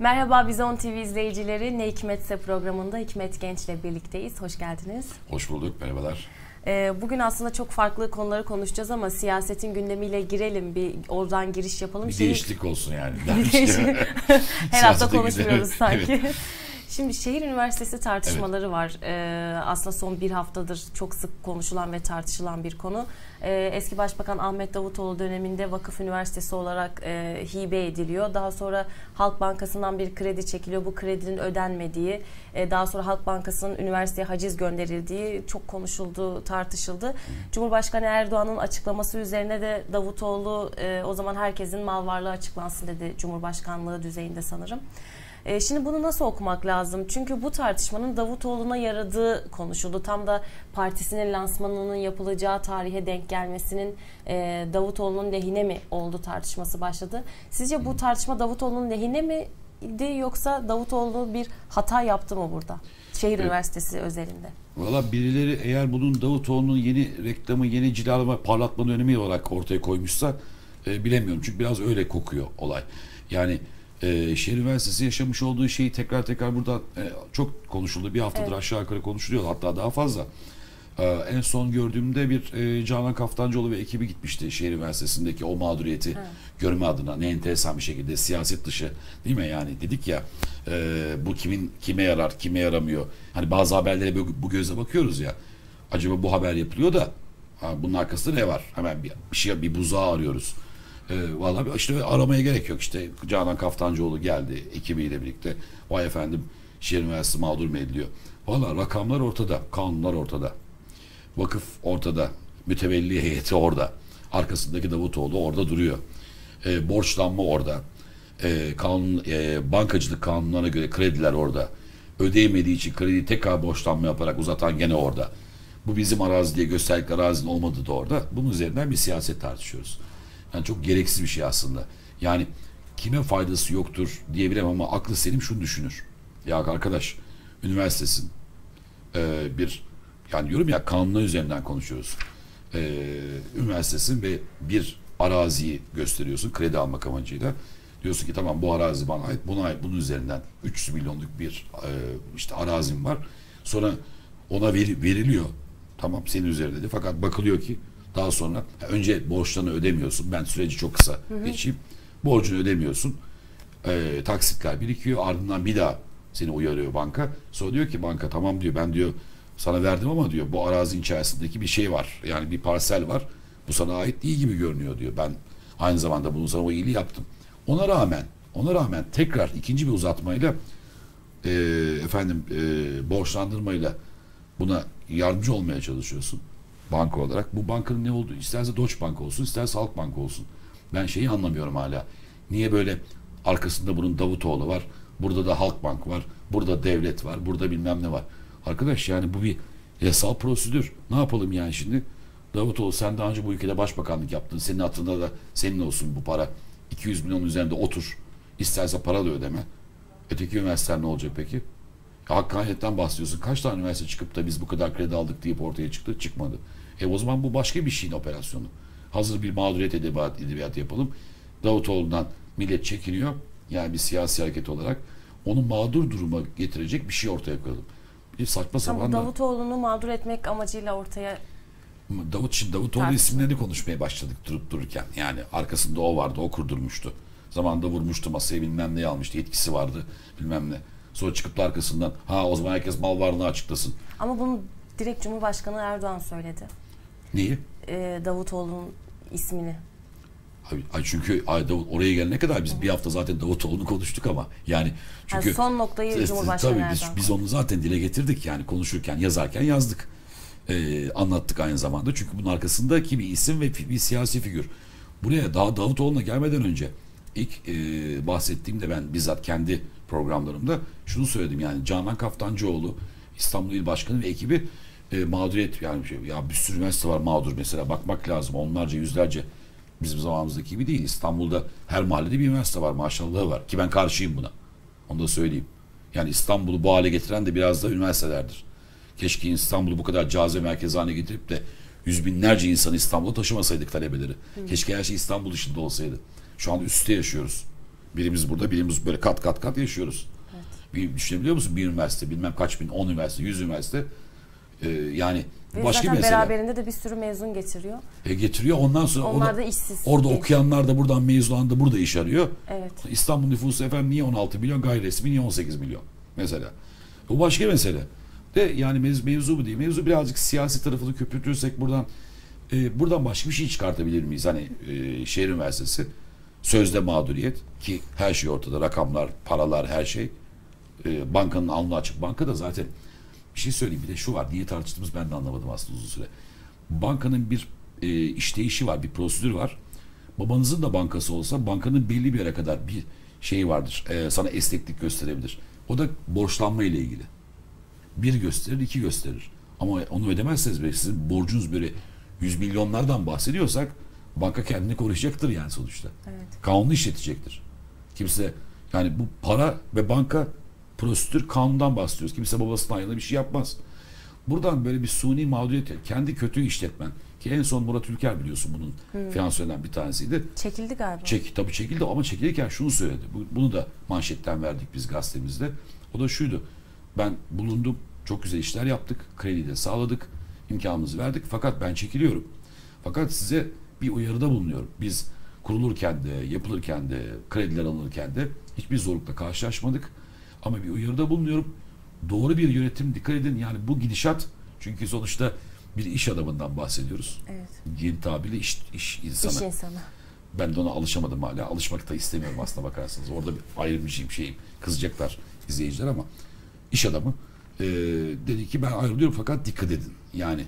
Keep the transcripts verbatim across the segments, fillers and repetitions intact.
Merhaba Bizon T V izleyicileri, Ne Hikmetse programında Hikmet Genç'le birlikteyiz. Hoş geldiniz. Hoş bulduk, merhabalar. Bugün aslında çok farklı konuları konuşacağız ama siyasetin gündemiyle girelim, bir oradan giriş yapalım. Bir Şeyi... değişiklik olsun yani. Her hafta konuşmuyoruz gündemi. Sanki. Evet. Şimdi şehir üniversitesi tartışmaları evet. var. Ee, aslında son bir haftadır çok sık konuşulan ve tartışılan bir konu. Ee, eski Başbakan Ahmet Davutoğlu döneminde vakıf üniversitesi olarak e, hibe ediliyor. Daha sonra Halk Bankası'ndan bir kredi çekiliyor. Bu kredinin ödenmediği, e, daha sonra Halk Bankası'nın üniversiteye haciz gönderildiği çok konuşuldu, tartışıldı. Cumhurbaşkanı Erdoğan'ın açıklaması üzerine de Davutoğlu e, o zaman herkesin mal varlığı açıklansın dedi, Cumhurbaşkanlığı düzeyinde sanırım. Şimdi bunu nasıl okumak lazım? Çünkü bu tartışmanın Davutoğlu'na yaradığı konuşuldu. Tam da partisinin lansmanının yapılacağı tarihe denk gelmesinin Davutoğlu'nun lehine mi oldu tartışması başladı. Sizce bu tartışma Davutoğlu'nun lehine miydi yoksa Davutoğlu bir hata yaptı mı burada? Şehir evet. Üniversitesi özelinde. Valla birileri eğer bunun Davutoğlu'nun yeni reklamı, yeni cilalama, parlatma dönemi olarak ortaya koymuşsa e, bilemiyorum. Çünkü biraz öyle kokuyor olay. Yani Ee, Şehir Üniversitesi yaşamış olduğu şeyi tekrar tekrar burada e, çok konuşuldu. Bir haftadır evet. aşağı yukarı konuşuluyor. Hatta daha fazla. Ee, en son gördüğümde bir e, Canan Kaftancıoğlu ve ekibi gitmişti Şehir Üniversitesi'ndeki o mağduriyeti evet. görme adına. Ne enteresan bir şekilde siyaset dışı değil mi yani? Dedik ya e, bu kimin kime yarar, kime yaramıyor. Hani bazı haberlere bu, bu gözle bakıyoruz ya. Acaba bu haber yapılıyor da ha, bunun arkasında ne var? Hemen bir, bir şey bir buzağı arıyoruz. E, vallahi işte aramaya gerek yok. İşte Canan Kaftancıoğlu geldi ekibiyle birlikte. Vay efendim Şehir Üniversitesi mağdur mu ediliyor? Vallahi rakamlar ortada, kanunlar ortada. Vakıf ortada, mütevelli heyeti orada. Arkasındaki Davutoğlu orada duruyor. E, borçlanma orada. E, kanun, e, bankacılık kanunlarına göre krediler orada. Ödeyemediği için krediyi tekrar borçlanma yaparak uzatan gene orada. Bu bizim arazi diye gösterdikleri arazinin olmadığı da orada. Bunun üzerinden bir siyaset tartışıyoruz. Yani çok gereksiz bir şey aslında. Yani kime faydası yoktur diyebilirim ama aklı selim şunu düşünür. Ya arkadaş, üniversitesin ee, bir yani diyorum ya kanunlar üzerinden konuşuyoruz. Ee, üniversitesin ve bir araziyi gösteriyorsun kredi almak amacıyla. Diyorsun ki tamam bu arazi bana ait, buna ait, bunun üzerinden üç yüz milyonluk bir e, işte arazim var. Sonra ona veri, veriliyor. Tamam senin üzerinde de fakat bakılıyor ki daha sonra önce borçlarını ödemiyorsun. Ben süreci çok kısa hı hı. geçeyim. Borcunu ödemiyorsun. E, taksitler birikiyor. Ardından bir daha seni uyarıyor banka. Sonra diyor ki banka tamam diyor ben diyor sana verdim ama diyor bu arazinin içerisindeki bir şey var. Yani bir parsel var. Bu sana ait değil gibi görünüyor diyor. Ben aynı zamanda bunu sana o iyiliği yaptım. Ona rağmen ona rağmen tekrar ikinci bir uzatmayla e, efendim e, borçlandırmayla buna yardımcı olmaya çalışıyorsun. Banka olarak. Bu bankanın ne olduğu isterse Deutsche Bank olsun, isterse Halk Bank olsun. Ben şeyi anlamıyorum hala. Niye böyle arkasında bunun Davutoğlu var, burada da Halk Bank var, burada devlet var, burada bilmem ne var. Arkadaş yani bu bir yasal prosedür. Ne yapalım yani şimdi? Davutoğlu sen daha önce bu ülkede başbakanlık yaptın. Senin hatırında da senin olsun bu para. iki yüz milyon üzerinde otur. İsterse para da ödeme. Öteki üniversiteler ne olacak peki? Ya, hakkaniyetten bahsediyorsun. Kaç tane üniversite çıkıp da biz bu kadar kredi aldık deyip ortaya çıktı? Çıkmadı. E o zaman bu başka bir şeyin operasyonu. Hazır bir mağduriyet edebiyat, edebiyatı yapalım. Davutoğlu'ndan millet çekiniyor. Yani bir siyasi hareket olarak. Onu mağdur duruma getirecek bir şey ortaya koyalım. Bir saçma sapan. Davutoğlu'nu mağdur etmek amacıyla ortaya Davut, şimdi Davutoğlu tartışma. isimlerini konuşmaya başladık durup dururken. Yani arkasında o vardı, o kurdurmuştu. Zamanında vurmuştu masaya bilmem neyi almıştı, yetkisi vardı bilmem ne. Sonra çıkıp da arkasından ha o zaman herkes mal varlığını açıklasın. Ama bunu direkt Cumhurbaşkanı Erdoğan söyledi. Neyi? Ee, Davutoğlu'nun ismini. Abi, çünkü ay, Davut, oraya gelene kadar biz Hı. bir hafta zaten Davutoğlu'nu konuştuk ama yani çünkü yani son noktayı e, Cumhurbaşkanı tabii Erdoğan. Biz, biz onu zaten dile getirdik yani konuşurken yazarken yazdık. Ee, anlattık aynı zamanda çünkü bunun arkasındaki bir isim ve bir siyasi figür. Buraya daha Davutoğlu'na gelmeden önce ilk e, bahsettiğimde ben bizzat kendi programlarımda şunu söyledim yani Canan Kaftancıoğlu İstanbul İl Başkanı ve ekibi e, mağduriyet yani şey, ya bir sürü üniversite var mağdur mesela bakmak lazım onlarca yüzlerce bizim zamanımızdaki gibi değil. İstanbul'da her mahallede bir üniversite var maşallahı var ki ben karşıyım buna. Onu da söyleyeyim. Yani İstanbul'u bu hale getiren de biraz da üniversitelerdir. Keşke İstanbul'u bu kadar cazibe merkezi haline getirip de yüz binlerce insanı İstanbul'a taşımasaydık talebeleri. Hı. Keşke her şey İstanbul dışında olsaydı. Şu anda üstte yaşıyoruz. Birimiz burada, birimiz böyle kat kat kat yaşıyoruz. Evet. Bir, düşünebiliyor musun? Bir üniversite, bilmem kaç bin, on üniversite, yüz üniversite. Ee, yani ve başka zaten mesele. beraberinde de bir sürü mezun getiriyor. E getiriyor. Ondan sonra onlar o da işsiz. Orada genç. okuyanlar da buradan mezun olan da burada iş arıyor. Evet. İstanbul nüfusu efendim niye on altı milyon, gayri resmi niye on sekiz milyon mesela. O başka mesele. De yani mevzu, mevzu bu değil. Mevzu birazcık siyasi tarafını köpürtürsek buradan e, buradan başka bir şey çıkartabilir miyiz? Hani e, şehir üniversitesi sözde mağduriyet ki her şey ortada. Rakamlar, paralar, her şey. E, bankanın alnı açık. Banka da zaten bir şey söyleyeyim. Bir de şu var. Niye tartıştığımız ben de anlamadım aslında uzun süre. Bankanın bir e, işleyişi var. Bir prosedür var. Babanızın da bankası olsa bankanın belli bir yere kadar bir şeyi vardır. E, sana esneklik gösterebilir. O da borçlanma ile ilgili. Bir gösterir, iki gösterir. Ama onu ödemezseniz ve sizin borcunuz böyle yüz milyonlardan bahsediyorsak banka kendini koruyacaktır yani sonuçta. Evet. Kanunu işletecektir. Kimse yani bu para ve banka prosedür kanundan bahsediyoruz. Kimse babasının ayağına bir şey yapmaz. Buradan böyle bir suni mağduriyet, kendi kötü işletmen ki en son Murat Ülker biliyorsun bunun hmm. finansörlerinden bir tanesiydi. Çekildi galiba. Çek, tabii çekildi ama çekilirken şunu söyledi. Bunu da manşetten verdik biz gazetemizde. O da şuydu. Ben bulundum. Çok güzel işler yaptık. Kredi de sağladık. İmkanımızı verdik. Fakat ben çekiliyorum. Fakat size bir uyarıda bulunuyorum. Biz kurulurken de, yapılırken de, krediler alınırken de hiçbir zorlukla karşılaşmadık. Ama bir uyarıda bulunuyorum. Doğru bir yönetim, dikkat edin. Yani bu gidişat, çünkü sonuçta bir iş adamından bahsediyoruz. Evet. Yeni tabirle iş, iş insanı. İş insanı. Ben de ona alışamadım hala. Alışmak da istemiyorum aslına bakarsanız. Orada bir ayrımcıyım şeyim. Kızacaklar izleyiciler ama iş adamı e, dedi ki ben ayrılıyorum fakat dikkat edin. Yani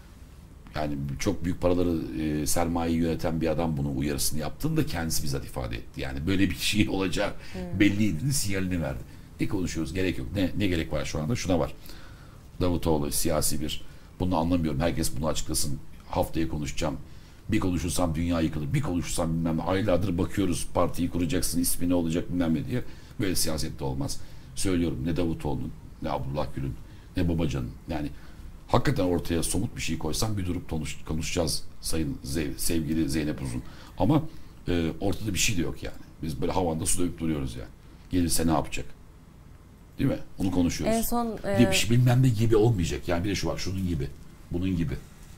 yani çok büyük paraları e, sermayeyi yöneten bir adam bunu uyarısını yaptığında kendisi bizzat ifade etti. Yani böyle bir şey olacağı hmm. belliydi, sinyalini verdi. Ne konuşuyoruz? Gerek yok. Ne, ne gerek var şu anda? Şuna var. Davutoğlu siyasi bir, bunu anlamıyorum. Herkes bunu açıklasın. Haftaya konuşacağım. Bir konuşursam dünya yıkılır. Bir konuşursam bilmem ne. Aylardır bakıyoruz. Partiyi kuracaksın. İsmi ne olacak bilmem ne diye. Böyle siyasette olmaz. Söylüyorum. Ne Davutoğlu'nun, ne Abdullah Gül'ün, ne Babacan'ın. Yani hakikaten ortaya somut bir şey koysam bir durup konuş, konuşacağız sayın Zev, sevgili Zeynep Uzun. Ama e, ortada bir şey de yok yani. Biz böyle havanda su dövüp duruyoruz yani. Gelirse ne yapacak? Değil mi? Onu konuşuyoruz. En son e... bir şey, bilmem ne gibi olmayacak. Yani bir de şu var. Şunun gibi. Bunun gibi.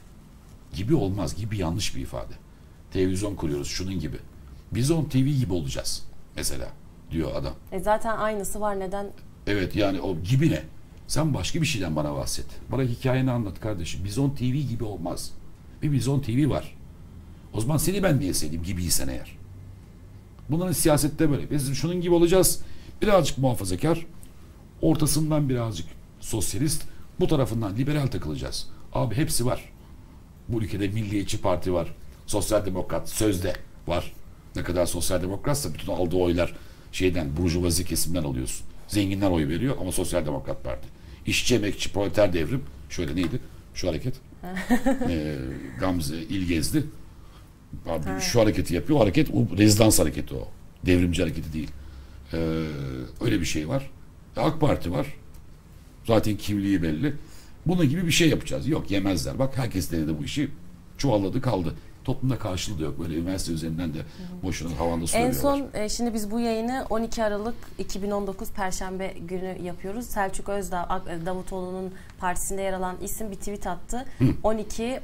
Gibi olmaz. Gibi yanlış bir ifade. Televizyon kuruyoruz. Şunun gibi. Biz on T V gibi olacağız. Mesela. Diyor adam. E zaten aynısı var. Neden? Evet yani o gibi ne? Sen başka bir şeyden bana bahset. Bana hikayeni anlat kardeşim. Bizon T V gibi olmaz. Bir Bizon T V var. O zaman seni ben niye seveyim gibiysen eğer. Bunların siyasette böyle. Biz şunun gibi olacağız. Birazcık muhafazakar. Ortasından birazcık sosyalist. Bu tarafından liberal takılacağız. Abi hepsi var. Bu ülkede Milliyetçi Parti var. Sosyal Demokrat sözde var. Ne kadar sosyal demokratsa bütün aldığı oylar şeyden, burjuvazi kesimden alıyorsun. Zenginler oy veriyor ama Sosyal Demokrat Parti. İşçi, emekçi, proleter devrim. Şöyle neydi? Şu hareket. ee, Gamze İlgezdi. Abi, şu hareketi yapıyor. O hareket o rezidans hareketi o. Devrimci hareketi değil. Ee, öyle bir şey var. AK Parti var. Zaten kimliği belli. Bunun gibi bir şey yapacağız. Yok yemezler. Bak herkes denedi bu işi. Çuvalladı kaldı. Toplumda karşılığı da yok. Böyle üniversite üzerinden de boşuna havanda söylüyorlar. En son e, şimdi biz bu yayını on iki Aralık iki bin on dokuz Perşembe günü yapıyoruz. Selçuk Özdağ, Davutoğlu'nun partisinde yer alan isim bir tweet attı. Hı. on iki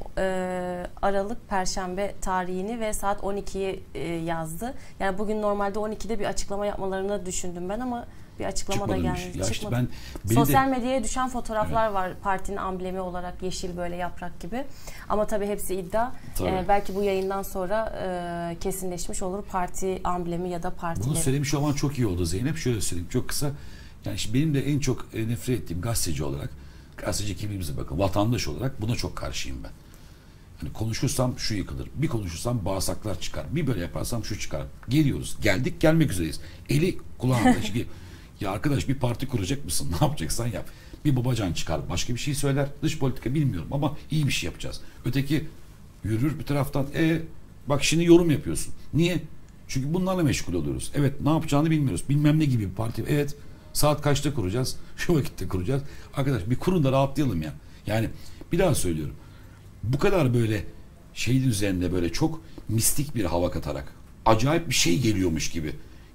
Aralık Perşembe tarihini ve saat on ikiyi yazdı. Yani bugün normalde on ikide bir açıklama yapmalarını düşündüm ben ama bir açıklama da gelmedi. Ya işte ben, Sosyal de... medyaya düşen fotoğraflar evet. var partinin amblemi olarak yeşil böyle yaprak gibi. Ama tabii hepsi iddia. Ee, belki bu yayından sonra e, kesinleşmiş olur parti amblemi ya da partileri. Bunu söylemiş olman çok iyi oldu Zeynep. Şöyle söyleyeyim çok kısa. Yani şimdi benim de en çok nefret ettiğim gazeteci olarak, gazeteci kimliğimize bakın, vatandaş olarak buna çok karşıyım ben. Yani konuşursam şu yıkılır. Bir konuşursam bağırsaklar çıkar. Bir böyle yaparsam şu çıkar. Geliyoruz. Geldik gelmek üzereyiz. Eli kulağında. Şimdi ya arkadaş bir parti kuracak mısın? Ne yapacaksan yap. Bir Babacan çıkar. Başka bir şey söyler. Dış politika bilmiyorum ama iyi bir şey yapacağız. Öteki yürür bir taraftan. E bak şimdi yorum yapıyorsun. Niye? Çünkü bunlarla meşgul oluyoruz. Evet ne yapacağını bilmiyoruz. Bilmem ne gibi bir parti. Evet saat kaçta kuracağız? Şu vakitte kuracağız. Arkadaş bir kurun da rahatlayalım ya. Yani bir daha söylüyorum. Bu kadar böyle şeyin üzerinde böyle çok mistik bir hava katarak acayip bir şey geliyormuş gibi.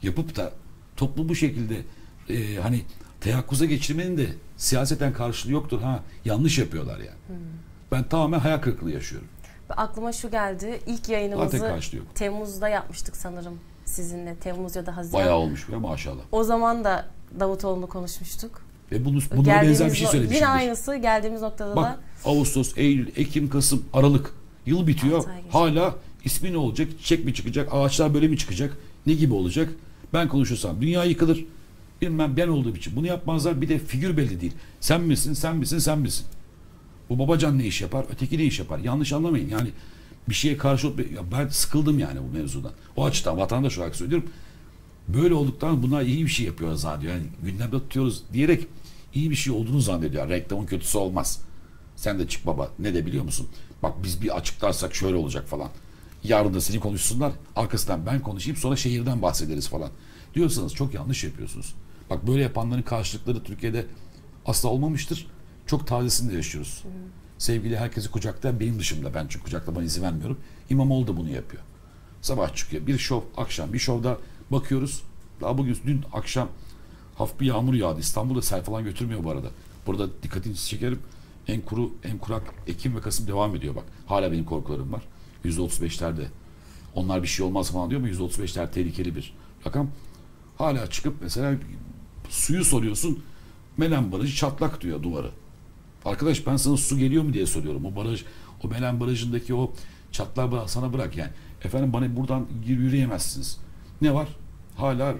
yapıp da toplu bu şekilde e, hani teyakkuza geçirmenin de siyaseten karşılığı yoktur. Ha, yanlış yapıyorlar yani. Hmm. Ben tamamen hayal kırıklığı yaşıyorum. Aklıma şu geldi. İlk yayınımızı Temmuz'da yapmıştık sanırım sizinle. Temmuz ya da Haziran. Bayağı olmuş ya maşallah. O zaman da Davutoğlu'nu konuşmuştuk. Ve bunu, buna benzer bir şey söylemişimdir. Yine aynısı geldiğimiz noktada Bak, da. Ağustos, Eylül, Ekim, Kasım, Aralık. Yıl bitiyor. Hala ismi ne olacak? Çiçek mi çıkacak? Ağaçlar böyle mi çıkacak? Ne gibi olacak? Ben konuşursam dünya yıkılır. Bilmem ben olduğum için. Bunu yapmazlar. Bir de figür belli değil. Sen misin, sen misin, sen misin? Bu Babacan ne iş yapar? Öteki ne iş yapar? Yanlış anlamayın. Yani bir şeye karşı ya ben sıkıldım yani bu mevzudan. O açıdan vatandaş olarak söylüyorum. Böyle olduktan bunlar iyi bir şey yapıyor zannediyor. Yani gündemde tutuyoruz diyerek iyi bir şey olduğunu zannediyor. Reklamın kötüsü olmaz. Sen de çık baba. Ne de biliyor musun? Bak biz bir açıklarsak şöyle olacak falan. Yarın da seni konuşsunlar. Arkasından ben konuşayım sonra şehirden bahsederiz falan. Diyorsanız çok yanlış yapıyorsunuz. Bak böyle yapanların karşılıkları Türkiye'de asla olmamıştır. Çok tazesinde yaşıyoruz. Hı. Sevgili herkesi kucaklayan benim dışımda. Ben çünkü kucaklamana izin vermiyorum. İmamoğlu da bunu yapıyor. Sabah çıkıyor. Bir şov, akşam bir şovda bakıyoruz. Daha bugün dün akşam hafif bir yağmur yağdı. İstanbul'da sel falan götürmüyor bu arada. Burada dikkatinizi çekerim. En kuru, en kurak Ekim ve Kasım devam ediyor bak. Hala benim korkularım var. yüzde otuz beşlerde. Onlar bir şey olmaz falan diyor ama yüzde otuz beşler tehlikeli bir rakam. Hala çıkıp mesela suyu soruyorsun. Melen Barajı çatlak diyor duvarı. Arkadaş ben sana su geliyor mu diye soruyorum. O baraj, o Melen Barajı'ndaki o çatlağı sana bırak yani. Efendim bana buradan yürüyemezsiniz. Ne var? Hala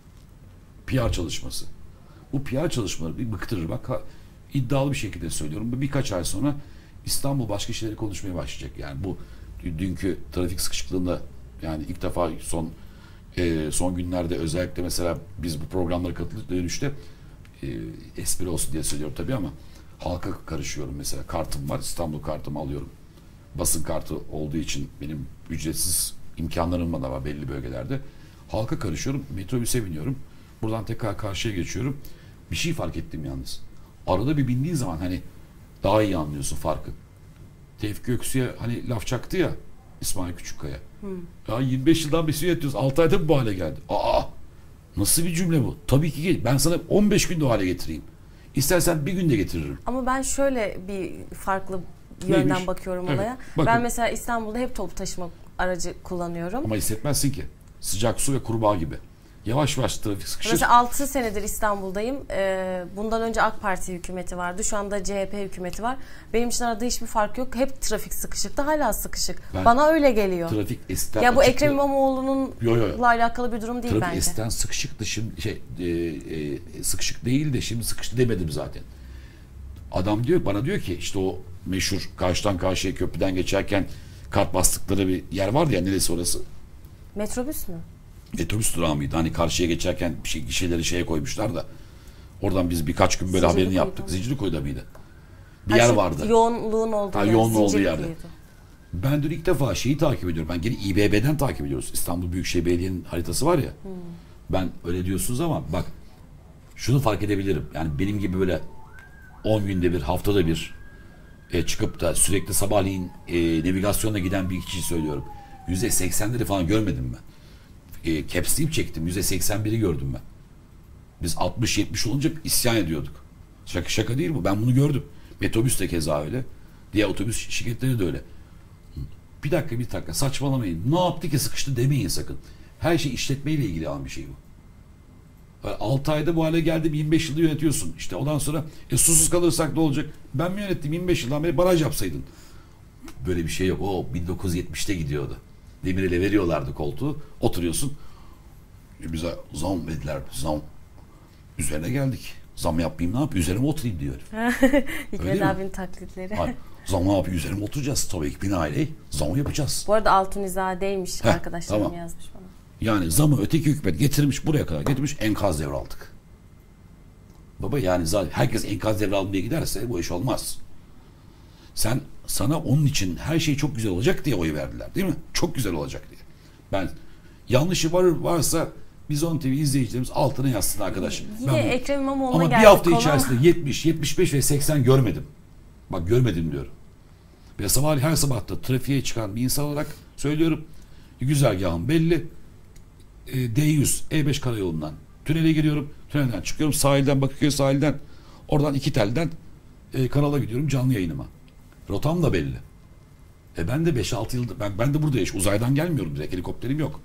P R çalışması. Bu P R çalışmaları bir bıktırır. Bak ha, iddialı bir şekilde söylüyorum. Birkaç ay sonra İstanbul başka şeyleri konuşmaya başlayacak. Yani bu dünkü trafik sıkışıklığında yani ilk defa son e, son günlerde özellikle mesela biz bu programlara katıldık dönüşte e, espri olsun diye söylüyorum tabii ama halka karışıyorum mesela. Kartım var. İstanbul kartımı alıyorum. Basın kartı olduğu için benim ücretsiz imkanlarım da var belli bölgelerde. Halka karışıyorum. Metrobüse biniyorum. Buradan tekrar karşıya geçiyorum. Bir şey fark ettim yalnız. Arada bir bindiğin zaman hani daha iyi anlıyorsun farkı. Tevfik Göksu'ya hani laf çaktı ya İsmail Küçükkaya. Hmm. Ya yirmi beş yıldan beri yönetiyoruz. altı ayda mı bu hale geldi? Aa! Nasıl bir cümle bu? Tabii ki ben sana on beş günde o hale getireyim. İstersen bir günde getiririm. Ama ben şöyle bir farklı yönden Neymiş? bakıyorum evet, olaya. Bakın. Ben mesela İstanbul'da hep toplu taşıma aracı kullanıyorum. Ama hissetmezsin ki. Sıcak su ve kurbağa gibi. Yavaş yavaş trafik sıkışır. Mesela altı senedir İstanbul'dayım. Ee, bundan önce AK Parti hükümeti vardı. Şu anda C H P hükümeti var. Benim için arada hiçbir fark yok. Hep trafik sıkışıktı. Hala sıkışık. Ben Bana öyle geliyor. Trafik eskiden Ya bu açıklı. Ekrem İmamoğlu'nunla alakalı bir durum değil trafik bence. Trafik eskiden sıkışıktı. Şimdi şey e, e, sıkışık değil de şimdi sıkıştı demedim zaten. Adam diyor bana diyor ki işte o meşhur karşıdan karşıya köprüden geçerken kart bastıkları bir yer vardı ya neresi orası? Metrobüs mü? Metrobüs durağı mıydı? Hani karşıya geçerken bir şey, şeyleri şeye koymuşlar da oradan biz birkaç gün böyle Zincirlikuyu'da haberini yaptık. Zincirlikuyu'da mıydı? Bir ha, yer şey, vardı. Yoğunluğun olduğu ha, yer. Yoğunluğun olduğu yerde. Ben dün ilk defa şeyi takip ediyorum. Ben gene İ B B'den takip ediyoruz. İstanbul Büyükşehir Belediye'nin haritası var ya. Hmm. Ben öyle diyorsunuz ama bak şunu fark edebilirim. Yani benim gibi böyle on günde bir, haftada bir e, çıkıp da sürekli sabahleyin e, navigasyonla giden bir kişiyi söylüyorum. yüzde seksenleri falan görmedim ben. E, capsleyip çektim. yüzde seksen biri gördüm ben. Biz altmış yetmiş olunca isyan ediyorduk. Şaka şaka değil bu. Ben bunu gördüm. Metrobüs de keza öyle. Diğer otobüs şirketleri de öyle. Bir dakika bir dakika saçmalamayın. Ne yaptı ki sıkıştı demeyin sakın. Her şey işletmeyle ilgili olan bir şey bu. altı ayda bu hale geldim yirmi beş yılda yönetiyorsun. İşte ondan sonra e, susuz kalırsak ne olacak? Ben mi yönettim yirmi beş yıldan beri baraj yapsaydın. Böyle bir şey yok. O bin dokuz yüz yetmişte gidiyordu. Demirel'e veriyorlardı koltuğu. Oturuyorsun. Bize zam dediler. Zam. Üzerine geldik. Zam yapmayayım ne yapayım? Üzerime oturayım diyor. Hikmet abinin taklitleri. Hayır. Zam ne yapayım? Üzerime oturacağız. Tabii ki binaenaleyh zam yapacağız. Bu arada Altunizade'ymiş arkadaşlarım tamam. yazmış bana. Yani zamı öteki hükümet getirmiş buraya kadar getirmiş enkaz devraldık. Baba yani zaten herkes enkaz devralmaya giderse bu iş olmaz. Sen sana onun için her şey çok güzel olacak diye oy verdiler değil mi? Çok güzel olacak diye. Ben yanlışı var varsa Bizon T V izleyicilerimiz altına yazsın arkadaş. Yine ben Ekrem İmamoğlu'na geldik. Ama bir hafta içerisinde yetmiş, yetmiş beş ve seksen görmedim. Bak görmedim diyorum. Ve sabah her sabah da trafiğe çıkan bir insan olarak söylüyorum. Güzergahım belli. e, D yüz, E beş karayolundan tünele giriyorum. Tünelden çıkıyorum. Sahilden, Bakırköy sahilden, oradan iki telden e, kanala gidiyorum canlı yayınıma. Rotam da belli. E ben de beş altı yıldır ben ben de burada yaşıyorum. Uzaydan gelmiyorum direkt. Helikopterim yok.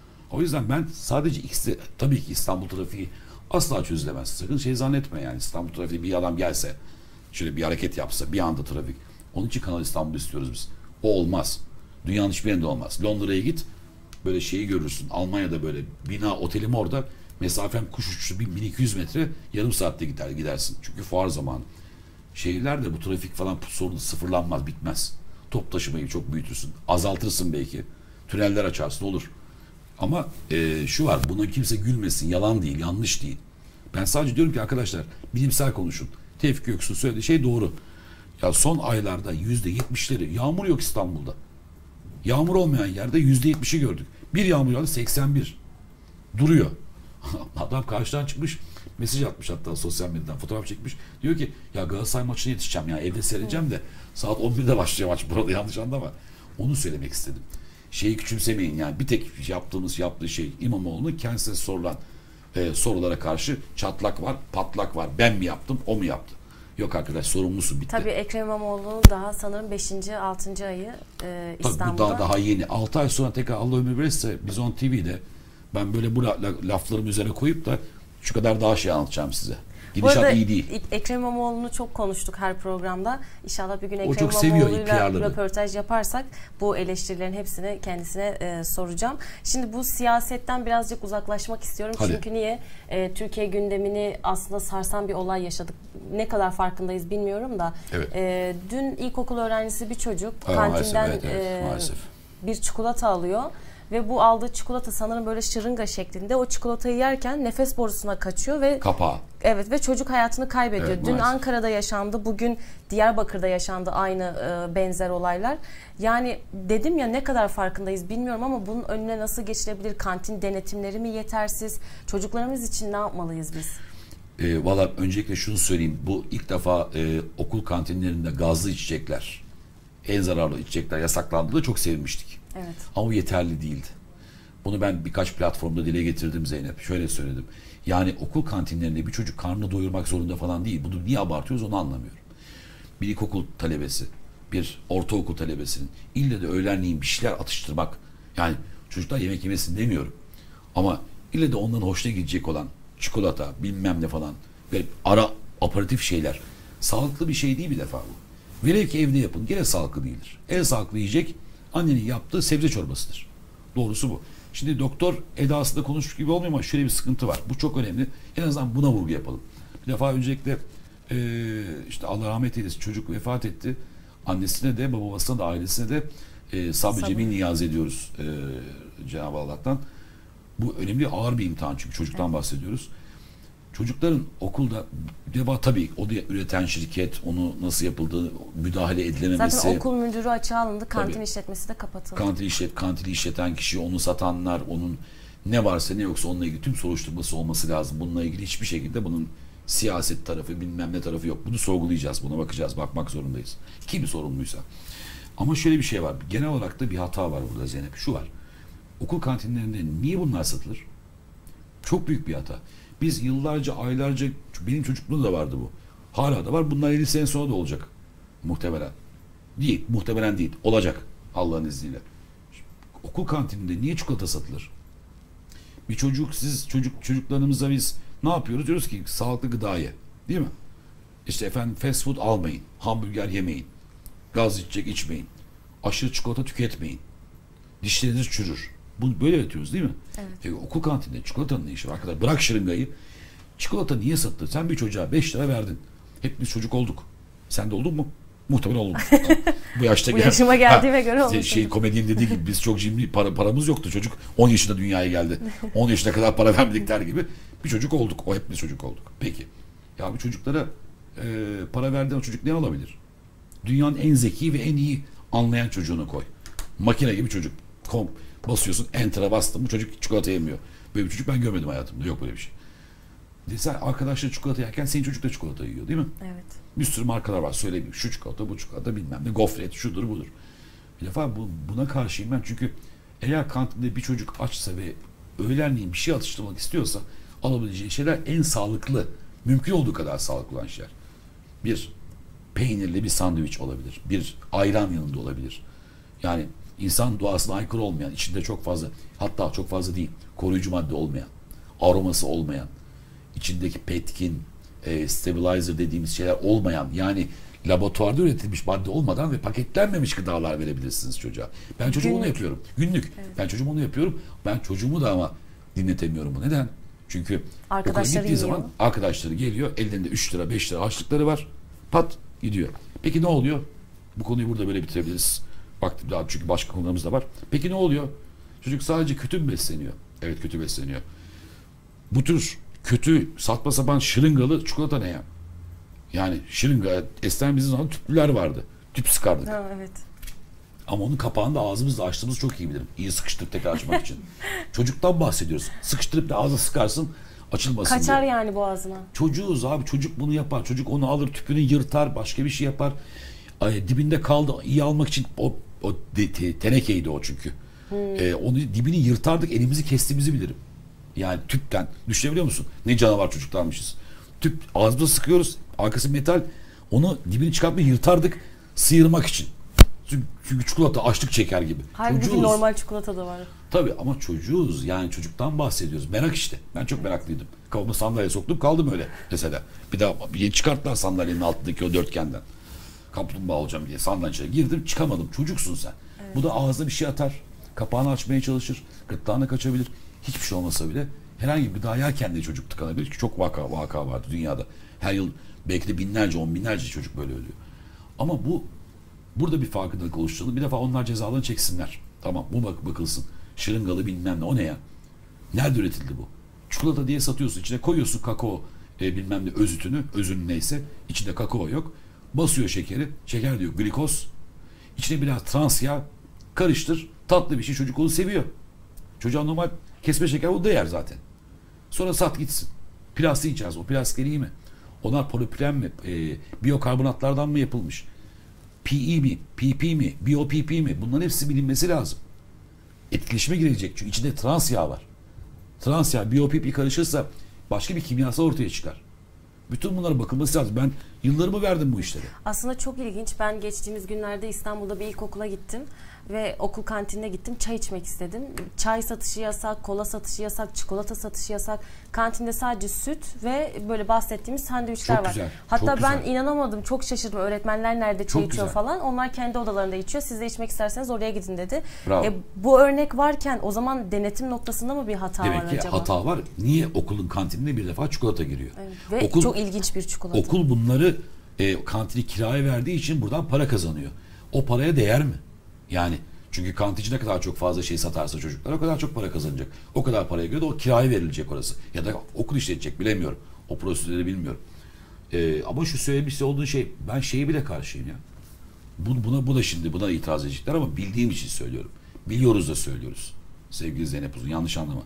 O yüzden ben sadece ikisi, tabii ki İstanbul trafiği asla çözülemez. Sakın şey zannetme yani, İstanbul trafiği bir adam gelse, şöyle bir hareket yapsa bir anda trafik. Onun için Kanal İstanbul istiyoruz biz. O olmaz. Dünyanın hiçbir yerinde olmaz. Londra'ya git, böyle şeyi görürsün. Almanya'da böyle bina, otelim orada. Mesafem kuş uçuşu bin iki yüz metre, yarım saatte gider gidersin. Çünkü fuar zamanı. Şehirlerde bu trafik falan sorunu sıfırlanmaz, bitmez. Top taşımayı çok büyütürsün. Azaltırsın belki. Tüneller açarsın, olur. Ama e, şu var, buna kimse gülmesin. Yalan değil, yanlış değil. Ben sadece diyorum ki arkadaşlar, bilimsel konuşun. Tevfik Göksu'nun söylediği şey doğru. Ya son aylarda yüzde yetmişleri, yağmur yok İstanbul'da. Yağmur olmayan yerde yüzde yetmişi gördük. Bir yağmur yağdı, seksen bir. Duruyor. Adam karşıdan çıkmış, mesaj atmış, hatta sosyal medyadan fotoğraf çekmiş. Diyor ki ya Galatasaray maçına yetişeceğim ya, evde seyredeceğim de saat on birde başlıyor maç, burada yanlış anlama. Onu söylemek istedim. Şeyi küçümsemeyin yani, bir tek yaptığımız yaptığı şey İmamoğlu'nun kendisine sorulan e, sorulara karşı çatlak var, patlak var. Ben mi yaptım, o mu yaptı? Yok arkadaş, sorumlusun, bitti. Tabii Ekrem İmamoğlu'nun daha sanırım beşinci altıncı ayı e, İstanbul'da. Tabii bu daha, daha yeni. altı ay sonra tekrar Allah ömür verirse biz on T V'de ben böyle bu la, la, laflarımı üzerine koyup da şu kadar daha şey anlatacağım size. Gidişat iyi değil. Ekrem İmamoğlu'nu çok konuştuk her programda. İnşallah bir gün o Ekrem İmamoğlu'yla röportaj yaparsak bu eleştirilerin hepsini kendisine e, soracağım. Şimdi bu siyasetten birazcık uzaklaşmak istiyorum. Hadi. Çünkü niye? E, Türkiye gündemini aslında sarsan bir olay yaşadık. Ne kadar farkındayız bilmiyorum da. Evet. E, dün ilkokul öğrencisi bir çocuk ha, kantinden maalesef, evet, evet, e, maalesef. bir çikolata alıyor. Ve bu aldığı çikolata sanırım böyle şırınga şeklinde. O çikolatayı yerken nefes borusuna kaçıyor ve kapağı. Evet, ve çocuk hayatını kaybediyor. Evet, Dün maalesef. Ankara'da yaşandı, bugün Diyarbakır'da yaşandı aynı e, benzer olaylar. Yani dedim ya, ne kadar farkındayız bilmiyorum ama bunun önüne nasıl geçilebilir? Kantin denetimleri mi yetersiz? Çocuklarımız için ne yapmalıyız biz? E, Valla öncelikle şunu söyleyeyim. Bu ilk defa e, okul kantinlerinde gazlı içecekler, en zararlı içecekler yasaklandığında çok sevinmiştik. Evet. Ama yeterli değildi. Bunu ben birkaç platformda dile getirdim Zeynep. Şöyle söyledim. Yani okul kantinlerinde bir çocuk karnını doyurmak zorunda falan değil. Bunu niye abartıyoruz onu anlamıyorum. Bir ilkokul talebesi, bir ortaokul talebesinin ille de öğlenleyin bir şeyler atıştırmak. Yani çocuklar yemek yemesin demiyorum. Ama ille de onların hoşuna gidecek olan çikolata, bilmem ne falan, böyle ara aparatif şeyler. Sağlıklı bir şey değil bir defa bu. Velev ki evde yapın, gene sağlıklı değildir. En sağlıklı yiyecek annenin yaptığı sebze çorbasıdır. Doğrusu bu. Şimdi doktor edasında konuşmuş gibi olmuyor ama şöyle bir sıkıntı var. Bu çok önemli. En azından buna vurgu yapalım. Bir defa öncelikle e, işte Allah rahmet eylesin, çocuk vefat etti. Annesine de babasına da ailesine de e, sabrı cemil niyaz ediyoruz e, Cenab-ı Allah'tan. Bu önemli, ağır bir imtihan çünkü çocuktan evet. bahsediyoruz. Çocukların okulda deva tabii o da üreten şirket, onu nasıl yapıldığını müdahale edilememesi. Zaten okul müdürü açığa alındı, kantin tabii. işletmesi de kapatıldı. Kantin işlet, kantini işleten kişi, onu satanlar, onun ne varsa ne yoksa onunla ilgili tüm soruşturması olması lazım. Bununla ilgili hiçbir şekilde bunun siyaset tarafı, bilmem ne tarafı yok. Bunu sorgulayacağız, buna bakacağız, bakmak zorundayız. Kim sorumluysa. Ama şöyle bir şey var. Genel olarak da bir hata var burada Zeynep. Şu var. Okul kantinlerinde niye bunlar satılır? Çok büyük bir hata. Biz yıllarca, aylarca, benim çocukluğumda da vardı bu. Hala da var. Bunlar elli sene sonra da olacak. Muhtemelen. Değil. Muhtemelen değil. Olacak. Allah'ın izniyle. Okul kantininde niye çikolata satılır? Bir çocuk, siz çocuk çocuklarımıza biz ne yapıyoruz? Diyoruz ki sağlıklı gıda ye. Değil mi? İşte efendim fast food almayın. Hamburger yemeyin. Gaz içecek içmeyin. Aşırı çikolata tüketmeyin. Dişleriniz çürür. Bunu böyle öğretiyoruz değil mi? Evet. E, okul kantininde çikolatanın ne işi var arkadaşlar? Bırak şırıngayı. Çikolata niye sattı? Sen bir çocuğa beş lira verdin. Hepimiz çocuk olduk. Sen de oldun mu? Muhtemelen oldun. Bu yaşta Bu yaşıma geldiğime göre olmuş. Şey, komedyenin dediği gibi biz çok cimri, para, paramız yoktu. Çocuk on yaşında dünyaya geldi. on yaşına kadar para vermedik der gibi. Bir çocuk olduk. O hepimiz çocuk olduk. Peki. Ya bu çocuklara e, para verdiğin o çocuk ne alabilir? Dünyanın en zeki ve en iyi anlayan çocuğunu koy. Makine gibi çocuk. Kom, basıyorsun, enter'a bastın. Bu çocuk çikolata yemiyor. Böyle bir çocuk ben görmedim hayatımda. Yok böyle bir şey. Sen arkadaşlar çikolata yerken senin çocuk da çikolata yiyor değil mi? Evet. Bir sürü markalar var söyleyeyim. Şu çikolata, bu çikolata, bilmem ne, gofret, şudur budur. Bir defa bu, buna karşıyım ben çünkü eğer kantinde bir çocuk açsa ve öğlenleyin bir şey atıştırmak istiyorsa alabileceği şeyler en sağlıklı, mümkün olduğu kadar sağlıklı olan şeyler. Bir peynirli bir sandviç olabilir. Bir ayran yanında olabilir. Yani insan doğasına aykırı olmayan, içinde çok fazla, hatta çok fazla değil, koruyucu madde olmayan, aroması olmayan, içindeki petkin, e, stabilizer dediğimiz şeyler olmayan, yani laboratuvarda üretilmiş madde olmadan ve paketlenmemiş gıdalar verebilirsiniz çocuğa. Ben çocuğuma onu yapıyorum. Günlük. Evet. Ben çocuğuma onu yapıyorum. Ben çocuğumu da ama dinletemiyorum bu. Neden? Çünkü okula gittiği zaman arkadaşları geliyor. Ellerinde üç lira beş lira harçlıkları var. Pat gidiyor. Peki ne oluyor? Bu konuyu burada böyle bitirebiliriz. Vaktim daha, çünkü başka konularımız da var. Peki ne oluyor? Çocuk sadece kötü mü besleniyor? Evet, kötü besleniyor. Bu tür kötü saçma sapan şırıngalı çikolata ne ya? Yani şırınga, eskiden bizim zaman tüplüler vardı. Tüp sıkardık. Ha, evet. Ama onun kapağını da ağzımızla açtığımızı çok iyi bilirim. İyi sıkıştırıp tekrar açmak için. Çocuktan bahsediyoruz. Sıkıştırıp da ağzına sıkarsın, açılmasın Kaçar diye. yani boğazına. Çocuğuz abi. Çocuk bunu yapar. Çocuk onu alır, tüpünü yırtar, başka bir şey yapar. Ay, dibinde kaldı. İyi almak için o, o de, te, tenekeydi o çünkü. Hmm. Ee, onu dibini yırtardık. Elimizi kestiğimizi bilirim. Yani tüpten. Düşünebiliyor musun? Ne canavar çocuklarmışız. Tüp ağzımıza sıkıyoruz. Arkası metal. Onu dibini çıkartmayı yırtardık. Sıyırmak için. Çünkü, çünkü çikolata açlık çeker gibi. Halbuki normal çikolata da var. Tabii ama çocuğuz. Yani çocuktan bahsediyoruz. Merak işte. Ben çok meraklıydım. Kafama sandalye soktum, kaldım öyle mesela. Bir daha yeni çıkarttılar sandalyenin altındaki o dörtgenden. Kaplumbağa olacağım diye sandalyenin içine girdim, çıkamadım. Çocuksun sen. Evet. Bu da ağzına bir şey atar. Kapağını açmaya çalışır. Gırtlağına kaçabilir. Hiçbir şey olmasa bile herhangi bir gıda yerken de çocuk tıkanabilir. Çok vaka, vaka vardı dünyada. Her yıl belki de binlerce, on binlerce çocuk böyle ölüyor. Ama bu burada bir farkındalık oluşturalım. Bir defa onlar cezalarını çeksinler. Tamam, bu bak bakılsın. Şırıngalı bilmem ne, o ne ya? Nerede üretildi bu? Çikolata diye satıyorsun. İçine koyuyorsun kakao e, bilmem ne özütünü. Özünün neyse. İçinde kakao yok. Basıyor şekeri. Şeker diyor glikoz. İçine biraz trans yağ karıştır. Tatlı bir şey. Çocuk onu seviyor. Çocuğa normal kesme şeker o da yer zaten. Sonra sat gitsin. Plastik içeceğiz. O plastikler iyi mi? Onlar polipropilen mi? E, biyokarbonatlardan mı yapılmış? P E mi? P P mi? Bio P P mi? Bunların hepsi bilinmesi lazım. Etkileşime girecek. Çünkü içinde trans yağ var. Trans yağ, Bio P P karışırsa başka bir kimyasal ortaya çıkar. Bütün bunlara bakılması lazım. Ben yıllarımı verdim bu işlere. Aslında çok ilginç. Ben geçtiğimiz günlerde İstanbul'da bir ilkokula gittim ve okul kantinine gittim. Çay içmek istedim. Çay satışı yasak, kola satışı yasak, çikolata satışı yasak. Kantinde sadece süt ve böyle bahsettiğimiz sandviçler çok var. Güzel, Hatta çok ben güzel. inanamadım. Çok şaşırdım. Öğretmenler nerede çay Çok içiyor güzel. falan. Onlar kendi odalarında içiyor. Siz de içmek isterseniz oraya gidin dedi. E, bu örnek varken o zaman denetim noktasında mı bir hata Demek var ki acaba? hata var. Niye okulun kantinine bir defa çikolata giriyor? Evet. Ve okul, çok ilginç bir çikolata. Okul bunları e, kantini kiraya verdiği için buradan para kazanıyor. O paraya değer mi? Yani çünkü kantinci ne kadar çok fazla şey satarsa çocuklar o kadar çok para kazanacak. O kadar paraya göre de o kiraya verilecek orası. Ya da okul işletecek, bilemiyorum. O prosedürleri bilmiyorum. E, ama şu söylemiş olduğun şey, ben şeyi bile karşıyım ya. Bu, buna, bu da şimdi buna itiraz edecekler ama bildiğim için söylüyorum. Biliyoruz da söylüyoruz. Sevgili Zeynep Uzun, yanlış anlama.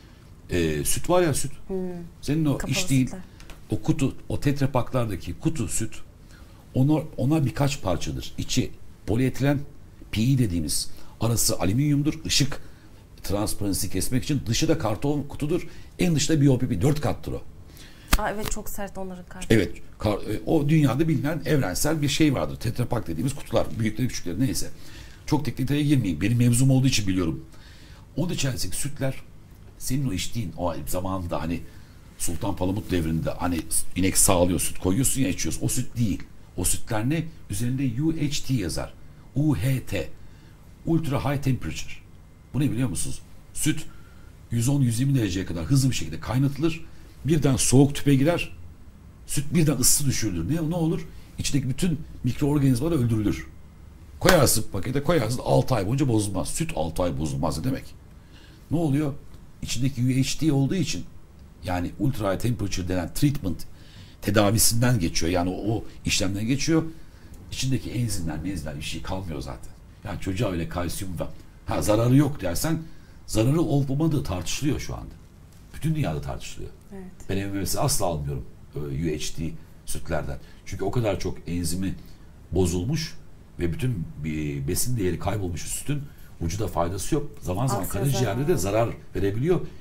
E, süt var ya süt. Hmm. Senin o Kapalı iş değil. sütler. O kutu, o tetrapaklardaki kutu süt, ona, ona birkaç parçadır. İçi polietilen, P E dediğimiz, arası alüminyumdur. Işık transparansi kesmek için. Dışı da karton kutudur. En dışta Bio P P, dört kattır o. Aa, evet, çok sert onların kartı. Evet. Kar, o dünyada bilinen evrensel bir şey vardır. Tetrapak dediğimiz kutular. Büyükleri küçükleri neyse. Çok teknik detaya girmeyeyim. Benim mevzum olduğu için biliyorum. Onun içerisindeki sütler senin o içtiğin o zamanında hani Sultan Palamut devrinde hani inek sağlıyor, süt koyuyorsun ya içiyorsun. O süt değil. O sütler ne? Üzerinde U H T yazar. U H T. Ultra High Temperature. Bu ne biliyor musunuz? Süt yüz on yüz yirmi dereceye kadar hızlı bir şekilde kaynatılır. Birden soğuk tüpe girer. Süt birden ısı düşürülür. Ne, ne olur? İçindeki bütün mikroorganizmalar öldürülür. Koyarsın pakete, koyarsın altı ay boyunca bozulmaz. Süt altı ay bozulmaz ne demek? Ne oluyor? İçindeki U H T olduğu için, yani ultra high temperature denen treatment tedavisinden geçiyor. Yani o, o işlemden geçiyor. İçindeki enzimler, menzimler bir şey kalmıyor zaten. Yani çocuğa öyle kalsiyum da ha, zararı yok dersen zararı olup olmadığı tartışılıyor şu anda. Bütün dünyada tartışılıyor. Evet. Ben evime asla almıyorum U H T sütlerden. Çünkü o kadar çok enzimi bozulmuş ve bütün bir besin değeri kaybolmuş sütün vücuda faydası yok. Zaman zaman karaciğerde de zarar verebiliyor.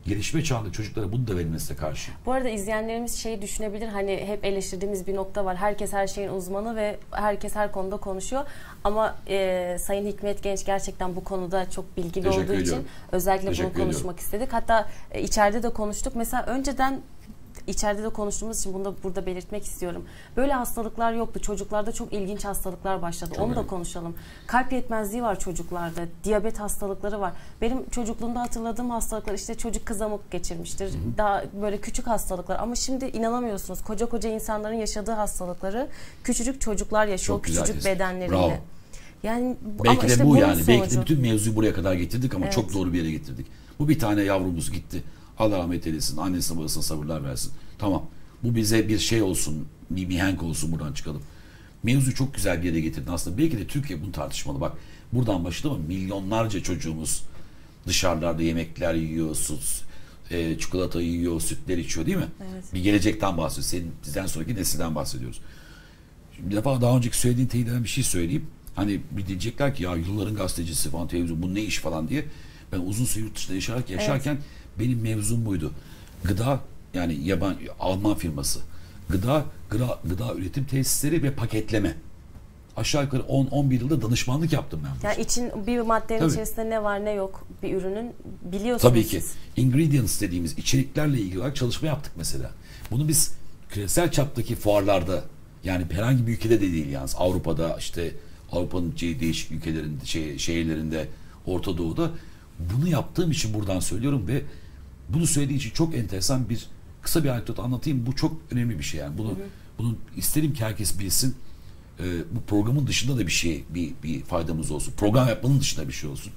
gelişme çağında çocuklara bunu da verilmesine karşı. Bu arada izleyenlerimiz şeyi düşünebilir, hani hep eleştirdiğimiz bir nokta var. Herkes her şeyin uzmanı ve herkes her konuda konuşuyor. Ama e, Sayın Hikmet Genç gerçekten bu konuda çok bilgili Teşekkür olduğu ediyorum. için özellikle Teşekkür bunu konuşmak ediyorum. istedik. Hatta e, içeride de konuştuk. Mesela önceden İçeride de konuştuğumuz için bunu da burada belirtmek istiyorum. Böyle hastalıklar yoktu. Çocuklarda çok ilginç hastalıklar başladı. Çok Onu önemli. da konuşalım. Kalp yetmezliği var çocuklarda. Diyabet hastalıkları var. Benim çocukluğumda hatırladığım hastalıklar işte çocuk kızamık geçirmiştir. Hı hı. Daha böyle küçük hastalıklar. Ama şimdi inanamıyorsunuz. Koca koca insanların yaşadığı hastalıkları küçücük çocuklar yaşıyor. Küçücük tespit. bedenleriyle. Bravo. Yani belki ama de işte bu yani. sonucu. Belki de bütün mevzuyu buraya kadar getirdik ama evet. çok doğru bir yere getirdik. Bu bir tane yavrumuz gitti. Allah rahmet eylesin. Annesine babasına sabırlar versin. Tamam. Bu bize bir şey olsun. Bir mihenk olsun, buradan çıkalım. Mevzu çok güzel bir yere getirdin aslında. Belki de Türkiye bunu tartışmalı. Bak buradan başladı ama milyonlarca çocuğumuz dışarılarda yemekler yiyor, süt, e, çikolata yiyor, sütler içiyor değil mi? Evet. Bir gelecekten bahsediyoruz. Senin bizden sonraki nesilden bahsediyoruz. Şimdi bir defa daha önceki söylediğin teyit eden bir şey söyleyeyim. Hani bir diyecekler ki ya yılların gazetecisi falan, televizyon bu ne iş falan diye. Ben uzun süre yurt dışında yaşarken, yaşarken evet. benim mevzum buydu. Gıda, yani yaban Alman firması. Gıda, gıda, gıda üretim tesisleri ve paketleme. Aşağı yukarı on on bir yılda danışmanlık yaptım ben. Yani için bir maddenin Tabii. içerisinde ne var ne yok bir ürünün biliyorsunuz. Tabii ki. Siz. Ingredients dediğimiz içeriklerle ilgili olarak çalışma yaptık mesela. Bunu biz küresel çaptaki fuarlarda, yani herhangi bir ülkede de değil yalnız, Avrupa'da, işte Avrupa'nın değişik ülkelerinde, şey, şehirlerinde, Orta Doğu'da bunu yaptığım için buradan söylüyorum ve bunu söylediği için çok enteresan bir kısa bir anekdot anlatayım. Bu çok önemli bir şey yani. Bunu, hı hı. bunu isterim ki herkes bilsin. Ee, bu programın dışında da bir şey, bir, bir faydamız olsun. Program yapmanın dışında bir şey olsun.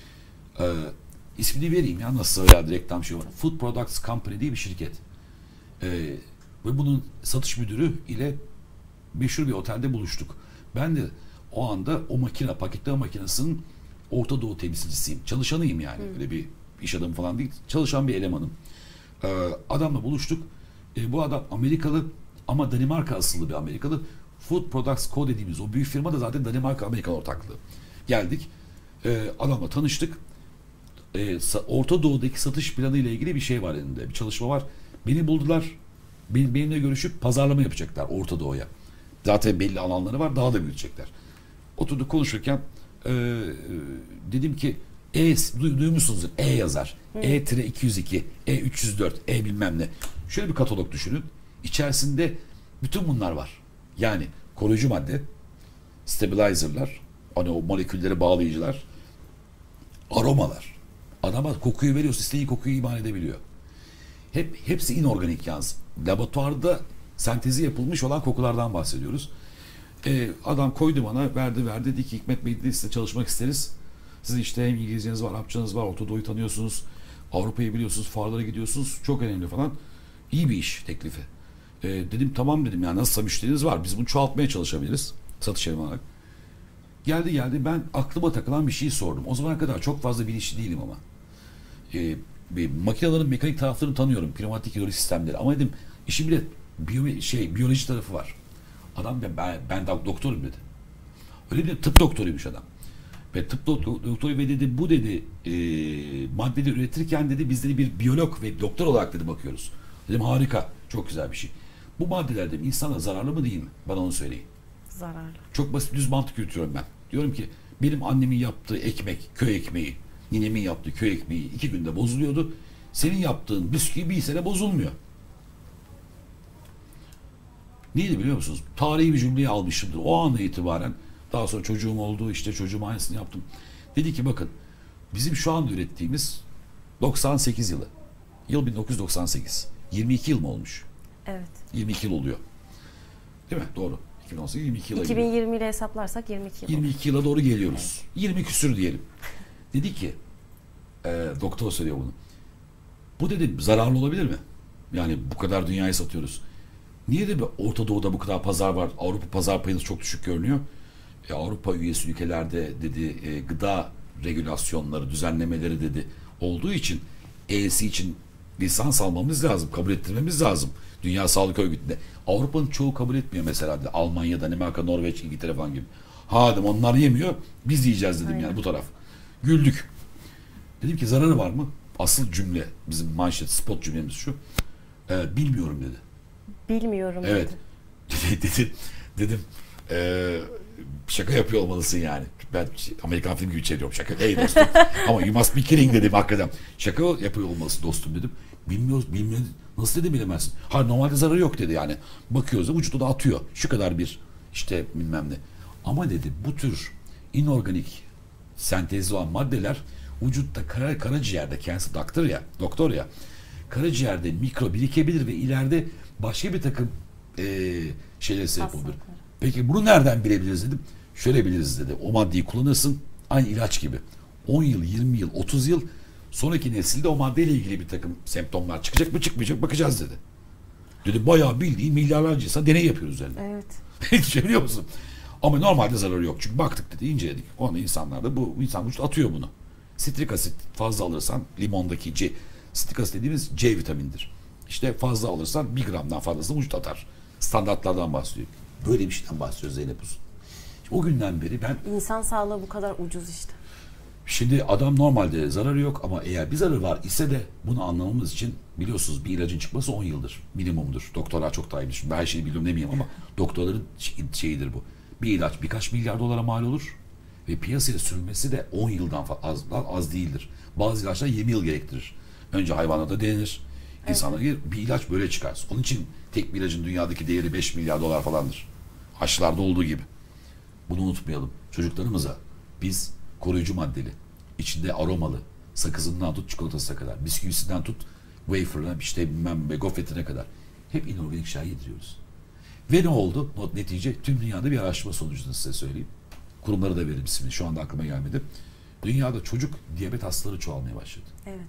Ee, ismini vereyim ya, nasıl ya, reklam şey var. Food Products Company diye bir şirket. Ee, ve bunun satış müdürü ile meşhur bir otelde buluştuk. Ben de o anda o makine, paketleme makinesinin Orta Doğu temsilcisiyim. Çalışanıyım yani. Hı. Öyle bir iş adamı falan değil. Çalışan bir elemanım. Ee, adamla buluştuk. Ee, bu adam Amerikalı ama Danimarka asıllı bir Amerikalı. Food Products Co. dediğimiz o büyük firma da zaten Danimarka-Amerika ortaklığı. Geldik. Ee, adamla tanıştık. Ee, Orta Doğu'daki satış planı ile ilgili bir şey var elinde. Bir çalışma var. Beni buldular. Benim, benimle görüşüp pazarlama yapacaklar Orta Doğu'ya. Zaten belli alanları var. Daha da büyütecekler. Oturduk konuşurken e, dedim ki E, duymuşsunuzdur. E yazar. Hı. E iki yüz iki, E üç yüz dört, E bilmem ne. Şöyle bir katalog düşünün. İçerisinde bütün bunlar var. Yani koruyucu madde, stabilizer'lar, hani o molekülleri bağlayıcılar, aromalar. Adama kokuyu veriyorsa istediği kokuyu imal edebiliyor. Hep hepsi inorganik yalnız. Laboratuvarda sentezi yapılmış olan kokulardan bahsediyoruz. Ee, adam koydu bana, verdi verdi. Dedi ki Hikmet Bey, dedi, size çalışmak isteriz. Sizin işte hem İngilizceniz var, Arapçanız var, Orta Doğu'yu tanıyorsunuz, Avrupa'yı biliyorsunuz, fuarlara gidiyorsunuz. Çok önemli falan. İyi bir iş teklifi. Ee, dedim tamam dedim, yani nasılsa müşteriniz var. Biz bunu çoğaltmaya çalışabiliriz. Satış evi olarak. Geldi geldi ben aklıma takılan bir şey sordum. O zamana kadar çok fazla bilinçli değilim ama. Ee, bir makinelerin mekanik taraflarını tanıyorum. Pneumatik hidrolik sistemleri. Ama dedim işin bile biyo, şey, biyoloji tarafı var. Adam ben, ben, ben doktorum dedi. Öyle bir tıp doktoruymuş adam. Ve tıp doktoru ve dedi bu dedi e, maddeleri üretirken dedi biz dedi bir biyolog ve doktor olarak dedi bakıyoruz. Dedim harika, çok güzel bir şey. Bu maddeler dedim insana zararlı mı değil mi? Bana onu söyleyin. Zararlı. Çok basit düz mantık yürütüyorum ben. Diyorum ki benim annemin yaptığı ekmek, köy ekmeği, ninemin yaptığı köy ekmeği iki günde bozuluyordu. Senin yaptığın bisküvi bir sene bozulmuyor. Neydi biliyor musunuz? Tarihi bir cümleyi almışımdır. O anda itibaren daha sonra çocuğum oldu, işte çocuğum aynısını yaptım. Dedi ki bakın bizim şu anda ürettiğimiz doksan sekiz yılı. Yıl bin dokuz yüz doksan sekiz. yirmi iki yıl mı olmuş? Evet. yirmi iki yıl oluyor. Değil mi? Doğru. iki bin on sekiz yirmi iki yıla iki bin yirmi ile hesaplarsak yirmi iki yıl. yirmi iki yıla doğru geliyoruz. Evet. yirmi küsür diyelim. Dedi ki e, doktor söylüyor bunu. Bu dedim zararlı olabilir mi? Yani bu kadar dünyayı satıyoruz. Niye de Orta Doğu'da bu kadar pazar var? Avrupa pazar payınız çok düşük görünüyor. E, Avrupa üyesi ülkelerde dedi e, gıda regülasyonları, düzenlemeleri dedi olduğu için E S için lisans almamız lazım, kabul ettirmemiz lazım. Dünya Sağlık Örgütü'nde. Avrupa'nın çoğu kabul etmiyor mesela. De. Almanya, Danimarka, Norveç, İngiltere falan gibi. Ha dedim onlar yemiyor, biz yiyeceğiz dedim. Aynen. Yani bu taraf. Güldük. Dedim ki zararı var mı? asıl cümle, bizim manşet, spot cümlemiz şu. E, bilmiyorum dedi. Bilmiyorum evet. dedi. dedim, dedim e, şaka yapıyor olmalısın yani. Ben Amerikan film gibi çeviriyorum şaka. Hey dostum. Ama you must be kidding dedim hakikaten. Şaka yapıyor olmalısın dostum dedim. Bilmiyoruz, bilmiyoruz. Nasıl dedi bilemezsin. Ha normalde zararı yok dedi yani. Bakıyoruz da vücuda da atıyor. Şu kadar bir işte bilmem ne. Ama dedi bu tür inorganik sentezli olan maddeler vücutta kara, karaciğerde, kendisi doktor ya, doktor ya, karaciğerde mikro birikebilir ve ileride başka bir takım e, şeylere sebep olur. Peki bunu nereden bilebiliriz dedim. Şöyle biliriz dedi. O maddeyi kullanırsın aynı ilaç gibi. on yıl, yirmi yıl, otuz yıl sonraki nesilde o maddeyle ilgili bir takım semptomlar çıkacak mı çıkmayacak bakacağız dedi. Dedi bayağı bildiğin milyarlarca insan deney yapıyoruz üzerinde. Evet. Düşünüyor musun? Ama normalde zararı yok. Çünkü baktık dedi, inceledik. Onu insanlarda bu insan vücut atıyor bunu. Sitrik asit fazla alırsan limondaki C, sitrik asit dediğimiz C vitamindir. İşte fazla alırsan bir gramdan fazlasını vücut atar. Standartlardan bahsediyor. Böyle bir şeyden bahsediyor Zeynep Uzun. O günden beri ben... İnsan sağlığı bu kadar ucuz işte. Şimdi adam normalde zararı yok ama eğer bir zararı var ise de bunu anlamamız için biliyorsunuz bir ilacın çıkması on yıldır. Minimumdur. Doktorlar çok daha iyi bilir. Ben her şeyi biliyorum demeyeyim ama doktorların şeyidir bu. Bir ilaç birkaç milyar dolara mal olur ve piyasaya sürülmesi de on yıldan az, az değildir. Bazı ilaçlar yirmi yıl gerektirir. Önce hayvanlarda denenir. İnsanlara evet. Bir ilaç böyle çıkar. Onun için tek bir ilacın dünyadaki değeri beş milyar dolar falandır. Aşılarda olduğu gibi. Bunu unutmayalım. Çocuklarımıza biz koruyucu maddeli, içinde aromalı, sakızından tut çikolatasına kadar, bisküvisinden tut wafer'ına, işte bilmem ve gofretine kadar hep inorganik şeyler yediriyoruz. Ve ne oldu? Netice tüm dünyada bir araştırma sonucunu size söyleyeyim. Kurumları da veririm ismini. Şu anda aklıma gelmedi. Dünyada çocuk diyabet hastaları çoğalmaya başladı. Evet.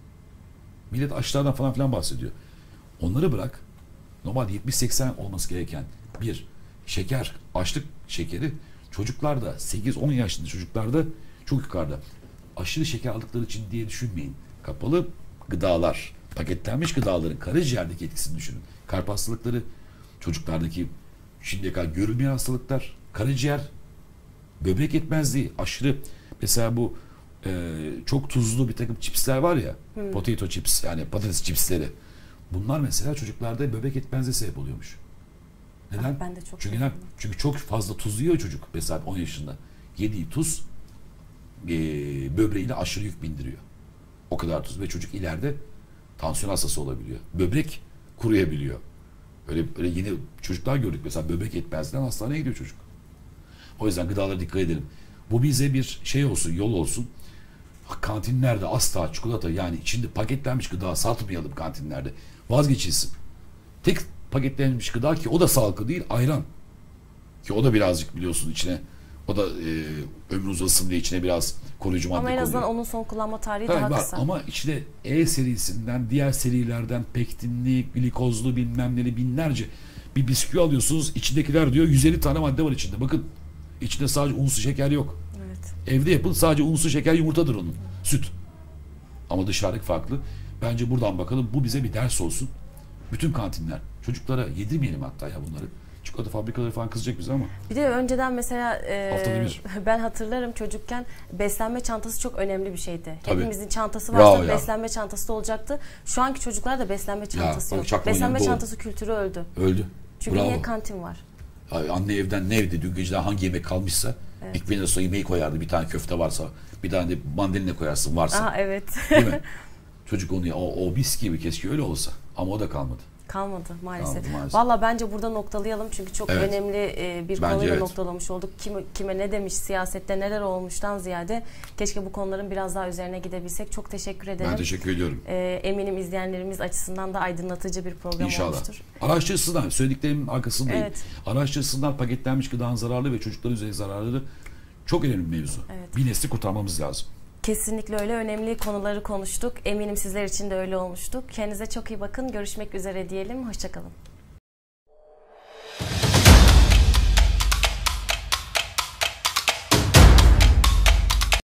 Millet aşılardan falan filan bahsediyor. Onları bırak. Normal yetmiş seksen olması gereken bir şeker, açlık şekeri çocuklarda sekiz on yaşında çocuklarda çok yukarıda. Aşırı şeker aldıkları için diye düşünmeyin. Kapalı gıdalar, paketlenmiş gıdaların karaciğerdeki etkisini düşünün. Kalp hastalıkları, çocuklardaki şimdiye kadar görülmeyen hastalıklar, karaciğer, böbrek yetmezliği, aşırı mesela bu e, çok tuzlu bir takım çipsler var ya, hmm. potato chips yani patates çipsleri. Bunlar mesela çocuklarda böbrek yetmezliğe sebep oluyormuş. Neden? Ah, ben de çok çünkü, neden? Çünkü çok fazla tuz yiyor çocuk. Mesela on yaşında. Yediği tuz e, böbreğine aşırı yük bindiriyor. O kadar tuz ve çocuk ileride tansiyon hastası olabiliyor. Böbrek kuruyabiliyor. Öyle, öyle yeni çocuklar gördük. Mesela böbrek yetmezliğinden hastaneye gidiyor çocuk. O yüzden gıdalara dikkat edelim. Bu bize bir şey olsun, yol olsun. Kantinlerde asla çikolata yani içinde paketlenmiş gıda satmayalım kantinlerde. Vazgeçilsin. Tek paketlenmiş gıda ki o da sağlıklı değil, ayran. Ki o da birazcık biliyorsun içine, o da e, ömrü uzasın diye içine biraz koruyucu madde koyuyor. Ama en azından onun son kullanma tarihi evet, daha var. kısa. Ama içine E serisinden, diğer serilerden pektinli, glikozlu bilmem neli binlerce bir bisküvi alıyorsunuz. İçindekiler diyor yüz elli tane madde var içinde. Bakın içinde sadece unsuz şeker yok. Evet. Evde yapın sadece unsuz şeker yumurtadır onun. Süt. Ama dışarıdaki farklı. Bence buradan bakalım. Bu bize bir ders olsun. Bütün kantinler. Çocuklara yedirmeyelim hatta ya bunları. Çikolata fabrikaları falan kızacak bize ama. Bir de önceden mesela e, bir. ben hatırlarım çocukken beslenme çantası çok önemli bir şeydi. Tabii. Hepimizin çantası varsa beslenme çantası da olacaktı. Şu anki çocuklar da beslenme çantası ya, yok. Beslenme çantası kültürü öldü. Öldü. Çünkü Bravo. Niye kantin var? Anne evden ne evde dün geceden hangi yemek kalmışsa evet. ekmeğine sonra yemeği koyardı. Bir tane köfte varsa bir tane de mandalina koyarsın varsa. Aha, evet. Değil mi? Çocuk onu ya, o, o mis gibi keşke öyle olsa. Ama o da kalmadı. Kalmadı maalesef. Kalmadı, maalesef. Valla bence burada noktalayalım çünkü çok evet. önemli e, bir bence konuyla evet. noktalamış olduk. Kime, kime ne demiş, siyasette neler olmuştan ziyade keşke bu konuların biraz daha üzerine gidebilsek. Çok teşekkür ederim. Ben teşekkür ediyorum. E, eminim izleyenlerimiz açısından da aydınlatıcı bir program İnşallah. olmuştur. Araştırsınlar. Söylediklerimin arkasındayım. Evet. Araştırsınlar. Paketlenmiş gıdanın zararlı ve çocukların üzerindeki zararları çok önemli bir mevzu. Evet. Bir nesli kurtarmamız lazım. Kesinlikle öyle, önemli konuları konuştuk. Eminim sizler için de öyle olmuştuk. Kendinize çok iyi bakın. Görüşmek üzere diyelim. Hoşça kalın.